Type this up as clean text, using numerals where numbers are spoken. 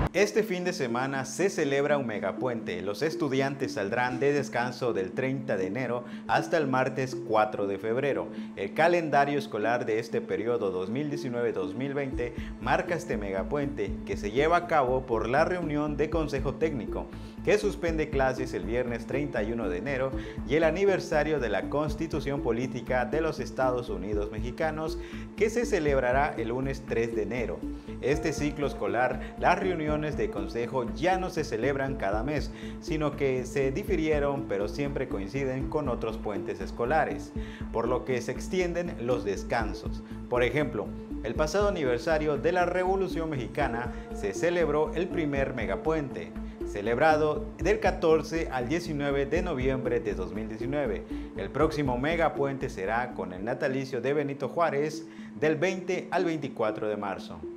Este fin de semana se celebra un megapuente. Los estudiantes saldrán de descanso del 30 de enero hasta el martes 4 de febrero. El calendario escolar de este periodo 2019-2020 marca este megapuente que se lleva a cabo por la reunión de Consejo Técnico, que suspende clases el viernes 31 de enero y el aniversario de la Constitución Política de los Estados Unidos Mexicanos, que se celebrará el lunes 3 de enero. Este ciclo escolar, las reuniones de consejo ya no se celebran cada mes, sino que se difirieron, pero siempre coinciden con otros puentes escolares, por lo que se extienden los descansos. Por ejemplo, el pasado aniversario de la Revolución Mexicana se celebró el primer megapuente, celebrado del 14 al 19 de noviembre de 2019. El próximo megapuente será con el natalicio de Benito Juárez del 20 al 24 de marzo.